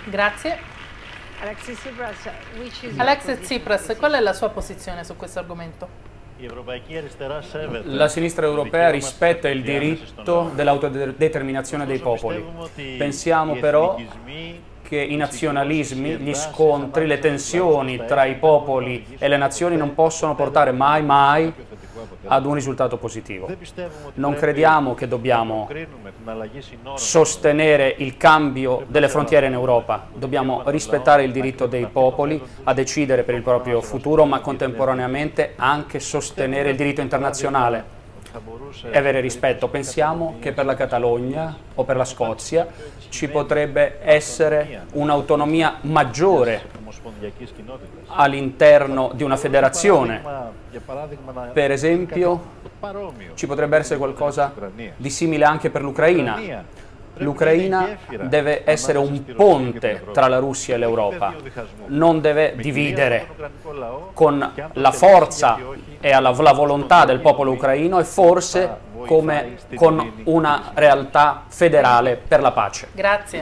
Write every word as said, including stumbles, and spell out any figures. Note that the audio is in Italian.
Grazie. Alexis Tsipras, qual è la sua posizione su questo argomento? La sinistra europea rispetta il diritto dell'autodeterminazione dei popoli. Pensiamo però che i nazionalismi, gli scontri, le tensioni tra i popoli e le nazioni non possono portare mai, mai ad un risultato positivo. Non crediamo che dobbiamo sostenere il cambio delle frontiere in Europa. Dobbiamo rispettare il diritto dei popoli a decidere per il proprio futuro, ma contemporaneamente anche sostenere il diritto internazionale e avere rispetto. Pensiamo che per la Catalogna o per la Scozia ci potrebbe essere un'autonomia maggiore all'interno di una federazione. Per esempio, ci potrebbe essere qualcosa di simile anche per l'Ucraina. L'Ucraina deve essere un ponte tra la Russia e l'Europa, non deve dividere, con la forza e la volontà del popolo ucraino e forse come con una realtà federale per la pace. Grazie.